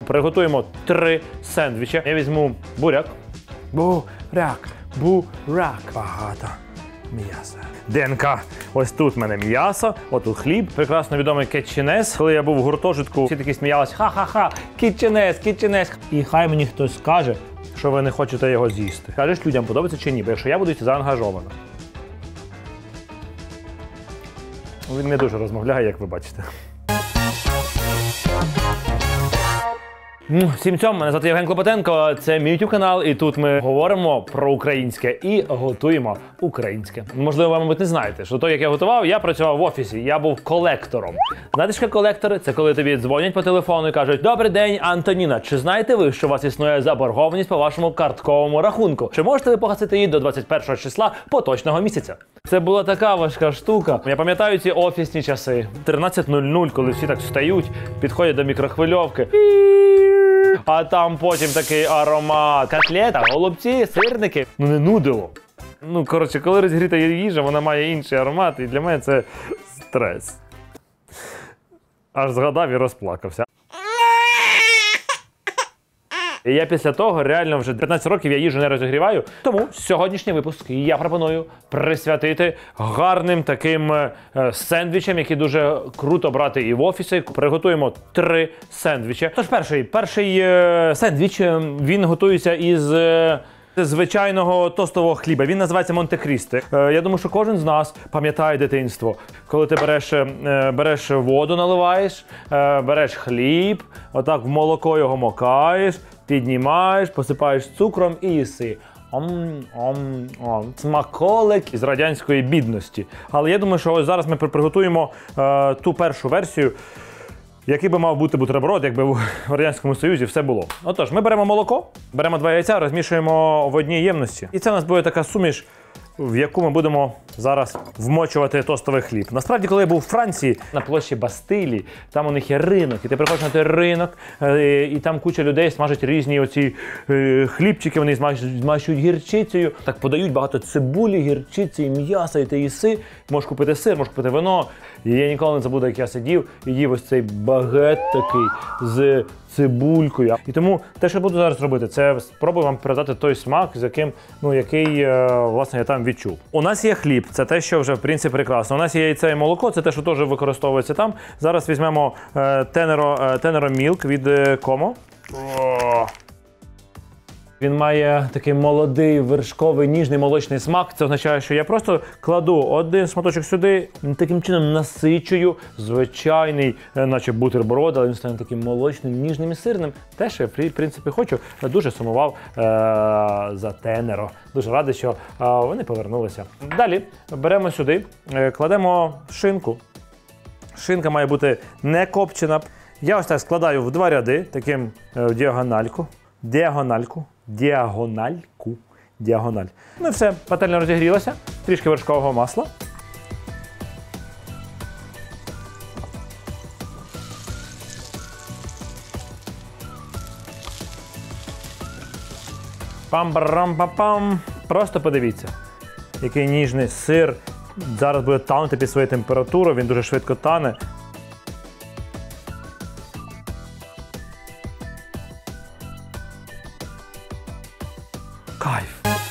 Приготуємо 3 сендвічі. Я візьму буряк. Буряк. Багато м'яса. ДНК. Ось тут в мене м'ясо, отут хліб. Прекрасно відомий кетченес. Коли я був в гуртожитку, всі такі сміялись: ха-ха-ха, кетченес. І хай мені хтось скаже, що ви не хочете його з'їсти. Кажеш, людям подобається чи ні, бо якщо я буду йти заангажовано. Він не дуже розмовляє, як ви бачите. Всім цьому, мене звати Євген Клопотенко, це мій YouTube канал, і тут ми говоримо про українське і готуємо українське. Можливо, ви, мабуть, не знаєте, що то, як я готував, я працював в офісі, я був колектором. Знаєте, що колектори? Це коли тобі дзвонять по телефону і кажуть: «Добрий день, Антоніна, чи знаєте ви, що у вас існує заборгованість по вашому картковому рахунку? Чи можете ви погасити її до 21 числа поточного місяця?» Це була така важка штука. Я пам'ятаю ці офісні часи. 13:00, коли всі так встають, підходять до мікрохвильовки. А там потім такий аромат. Котлета, голубці, сирники. Ну не нудило. Коротше, коли розігріта їжа, вона має інший аромат, і для мене це стрес. Аж згадав і розплакався. І я після того реально вже 15 років я їжу не розігріваю. Тому сьогоднішній випуск я пропоную присвятити гарним таким сендвічам, які дуже круто брати і в офісі. Приготуємо 3 сендвічі. Тож перший сендвіч, він готується із звичайного тостового хліба. Він називається Монте-Крісто. Я думаю, що кожен з нас пам'ятає дитинство. Коли ти береш воду, наливаєш, береш хліб, отак в молоко його макаєш, піднімаєш, посипаєш цукром і їси. Смаколик із радянської бідності. Але я думаю, що ось зараз ми приготуємо ту першу версію, який би мав бути бутерброд, якби в Радянському Союзі все було. Отож, ми беремо молоко, беремо 2 яйця, розмішуємо в одній ємності. І це у нас буде така суміш, в яку ми будемо зараз вмочувати тостовий хліб. Насправді, коли я був у Франції, на площі Бастилії, там у них є ринок, і ти приходиш на той ринок, і там куча людей смажать різні оці хлібчики, вони змащують гірчицею, так подають багато цибулі, гірчиці, м'яса, і ти їси, можеш купити сир, можеш купити вино. І я ніколи не забуду, як я сидів і їв ось цей багет такий з цибулькою. І тому те, що буду зараз робити, це спробую вам передати той смак, з який, власне, я там відчув. У нас є хліб, це те, що вже, в принципі, прекрасно. У нас є яйце і молоко, це те, що теж використовується там. Зараз візьмемо Tenero Milk від Como. Він має такий молодий, вершковий, ніжний молочний смак. Це означає, що я просто кладу один шматочок сюди, таким чином насичую звичайний, наче бутерброд, але він стане таким молочним, ніжним і сирним. Те, що я, в принципі, хочу. Дуже сумував за Tenero. Дуже радий, що вони повернулися. Далі беремо сюди, кладемо шинку. Шинка має бути не копчена. Я ось так складаю в 2 ряди, таким діагональку. Діагональ. Ну і все, пательня розігрілася, трішки вершкового масла. Пам-барам-пам-пам. Просто подивіться, який ніжний сир. Зараз буде танути під свою температуру, він дуже швидко тане. Кайф.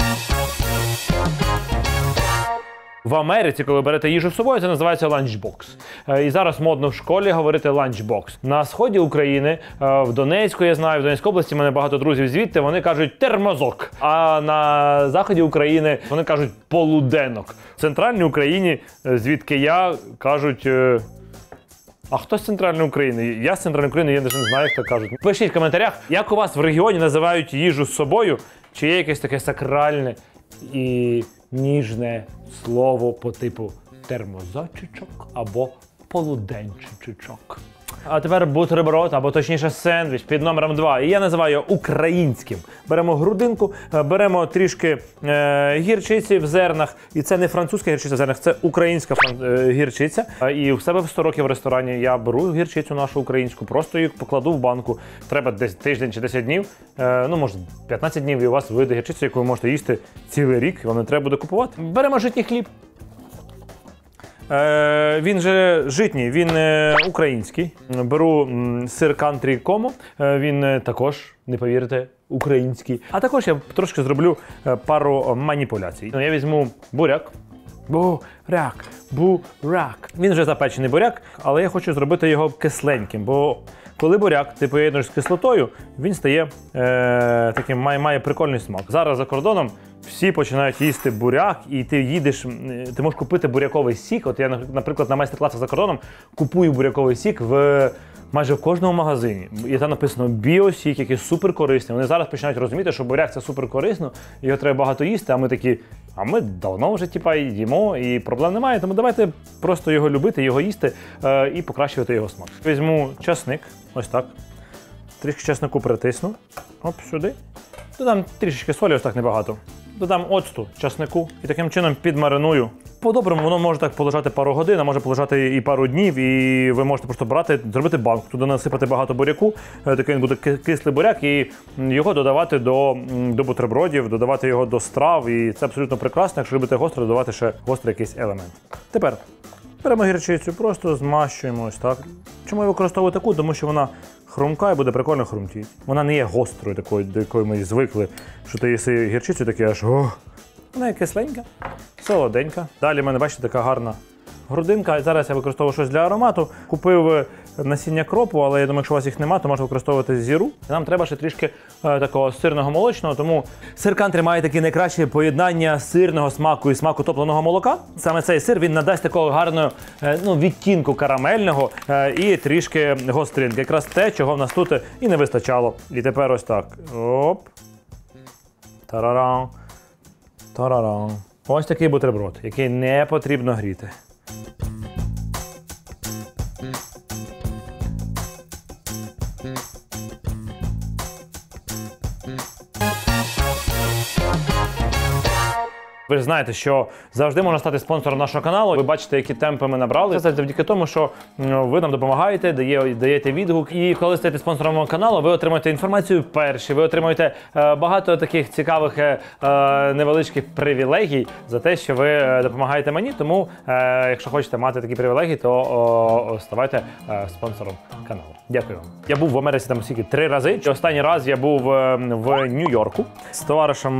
В Америці, коли берете їжу з собою, це називається ланчбокс. І зараз модно в школі говорити ланчбокс. На сході України, в Донецьку, я знаю, в Донецькій області, в мене багато друзів звідти, вони кажуть термозок. А на заході України вони кажуть полуденок. В центральній Україні, звідки я, кажуть... А хто з центральної України? Я з центральної України, я навіть не знаю, як так кажуть. Пишіть в коментарях, як у вас в регіоні називають їжу з собою, чи є якесь таке сакральне і ніжне слово по типу термозочечок або полуденчичок. А тепер бутерброд, або точніше сендвіч під номером 2. І я називаю українським. Беремо грудинку, беремо трішки гірчиці в зернах. І це не французька гірчиця в зернах, це українська гірчиця. І в себе в 100 років в ресторані я беру гірчицю нашу українську, просто її покладу в банку. Треба десь тиждень чи 10 днів, може 15 днів, і у вас вийде гірчиця, яку ви можете їсти цілий рік, і вам не треба буде купувати. Беремо житній хліб. Він же житній, він український. Беру сир Country Como, він також, не повірите, український. А також я трошки зроблю пару маніпуляцій. Я візьму буряк. Буряк. Він вже запечений буряк, але я хочу зробити його кисленьким, бо коли буряк ти поєднуєш з кислотою, він стає таким, має прикольний смак. Зараз за кордоном всі починають їсти буряк, і ти їдеш, ти можеш купити буряковий сік. От я, наприклад, на майстер-класах за кордоном купую буряковий сік майже в кожному магазині. І там написано біосік, який суперкорисний. Вони зараз починають розуміти, що буряк це суперкорисно, його треба багато їсти, а ми такі, а ми давно вже їмо, і проблем немає, тому давайте просто його любити, його їсти і покращувати його смак. Візьму часник, ось так, трішки часнику притисну, оп, сюди. Додам трішечки солі, ось так небагато. Додам оцту, часнику і таким чином підмариную. По-доброму воно може так полежати пару годин, а може полежати і пару днів, і ви можете просто брати, зробити банку, туди насипати багато буряку, такий він буде кислий буряк, і його додавати до бутербродів, додавати його до страв, і це абсолютно прекрасно, якщо любите гостро, додавати ще гострий якийсь елемент. Тепер беремо гірчицю, просто змащуємо ось так. Чому я використовую таку? Тому що вона хрумка і буде прикольно хрумтіти. Вона не є гострою такою, до якої ми звикли, що ти їси гірчицю, таке аж ох. Вона є кисленька, солоденька. Далі в мене, бачите, така гарна грудинка. Зараз я використовую щось для аромату. Купив насіння кропу, але я думаю, якщо у вас їх немає, то можна використовувати зіру. Нам треба ще трішки такого сирного молочного, тому сир Country має таке найкраще поєднання сирного смаку і смаку топленого молока. Саме цей сир, він надасть такого гарного відтінку карамельного і трішки гостринки. Якраз те, чого в нас тут і не вистачало. І тепер ось так. Оп. Тарарам. Тарарам. Ось такий бутерброд, який не потрібно гріти. Ви ж знаєте, що завжди можна стати спонсором нашого каналу. Ви бачите, які темпи ми набрали. Це завдяки тому, що ви нам допомагаєте, даєте відгук. І коли стаєте спонсором каналу, ви отримуєте інформацію перші, ви отримуєте багато таких цікавих невеличких привілегій за те, що ви допомагаєте мені. Тому, якщо хочете мати такі привілегії, то ставайте спонсором каналу. Дякую вам. Я був в Америці там скільки 3 рази. Останній раз я був в Нью-Йорку. З товаришем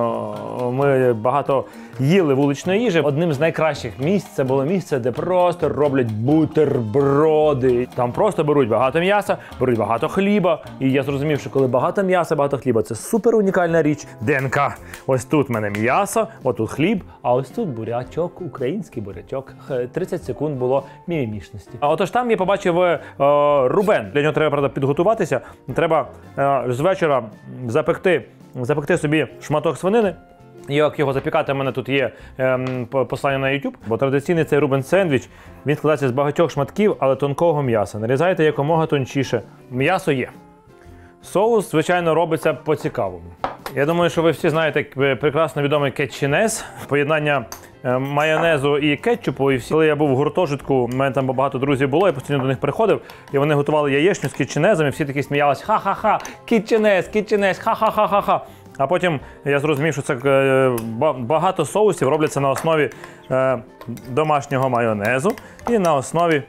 ми багато їли вуличної їжі. Одним з найкращих місць це було місце, де просто роблять бутерброди. Там просто беруть багато м'яса, беруть багато хліба. І я зрозумів, що коли багато м'яса, багато хліба – це супер унікальна річ. ДНК. Ось тут в мене м'ясо, отут хліб, а ось тут бурячок, український бурячок. 30 секунд було мімімішності. А отож там я побачив рубен. Для нього треба, правда, підготуватися. Треба з вечора запекти собі шматок свинини. Як його запікати, в мене тут є послання на YouTube, бо традиційний цей рубен сендвіч, він складається з багатьох шматків, але тонкого м'яса. Нарізайте якомога тончіше. М'ясо є. Соус, звичайно, робиться по-цікавому. Я думаю, що ви всі знаєте прекрасно відомий кетчінез, поєднання майонезу і кетчупу. І всі, коли я був в гуртожитку, у мене там багато друзів було, я постійно до них приходив, і вони готували яєчню з кетчінезом, і всі такі сміялись: ха-ха-ха, кетчінез, ха-ха-ха-ха-ха. А потім я зрозумів, що це багато соусів робляться на основі домашнього майонезу і на основі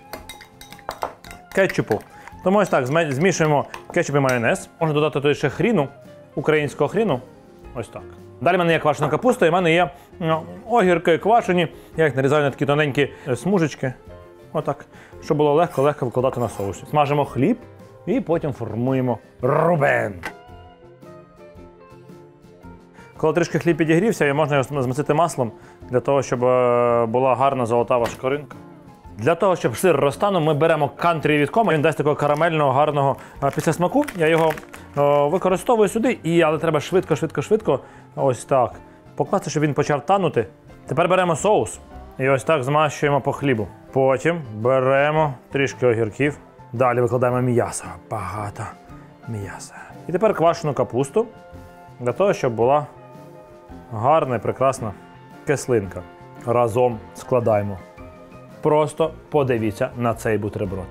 кетчупу. Тому ось так, змішуємо кетчуп і майонез. Можна додати туди ще хріну, українського хріну. Ось так. Далі в мене є квашена капуста, і в мене є огірки квашені. Я їх нарізаю на такі тоненькі смужечки. Отак. Щоб було легко викладати на соусі. Смажимо хліб і потім формуємо рубен. Коли трішки хліб підігрівся, і можна його змастити маслом, для того, щоб була гарна золотава шкоринка. Для того, щоб сир розтанув, ми беремо Country від Como. Він дасть такого карамельного, гарного післясмаку. Я його використовую сюди, але треба швидко, ось так, покласти, щоб він почав танути. Тепер беремо соус і ось так змащуємо по хлібу. Потім беремо трішки огірків. Далі викладаємо м'ясо. Багато м'яса. І тепер квашену капусту, для того, щоб була гарна і прекрасна кислинка. Разом складаємо. Просто подивіться на цей бутерброд.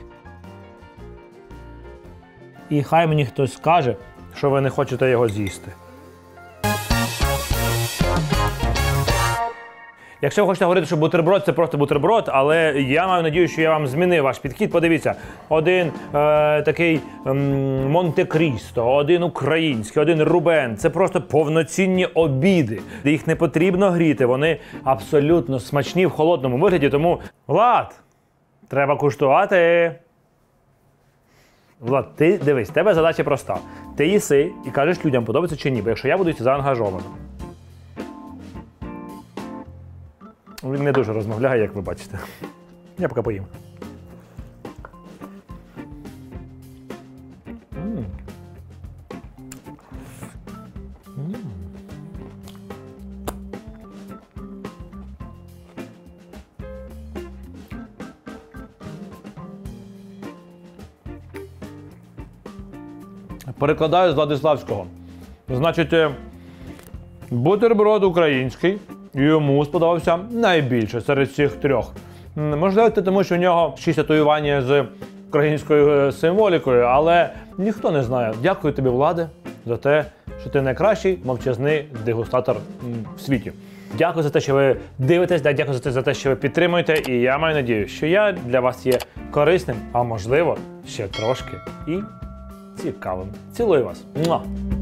І хай мені хтось скаже, що ви не хочете його з'їсти. Якщо ви хочете говорити, що бутерброд – це просто бутерброд, але я маю надію, що я вам змінив ваш підхід. Подивіться, один такий Монте-Крісто, один український, один Рубен – це просто повноцінні обіди. Їх не потрібно гріти, вони абсолютно смачні в холодному вигляді, тому, Влад, треба куштувати. Влад, ти дивись, в тебе задача проста. Ти їси і кажеш людям, подобається чи ні, бо якщо я буду йти заангажовано. Він не дуже розмовляє, як ви бачите. Я поки поїм. Перекладаю з Владиславського. Значить, бутерброд український йому сподобався найбільше серед цих трьох. Можливо, це тому, що у нього 6 татуювання з українською символікою, але ніхто не знає. Дякую тобі, Владе, за те, що ти найкращий мовчазний дегустатор в світі. Дякую за те, що ви дивитесь, дякую за те, що ви підтримуєте, і я маю надію, що я для вас є корисним, а можливо, ще трошки і цікавим. Цілую вас. Муа!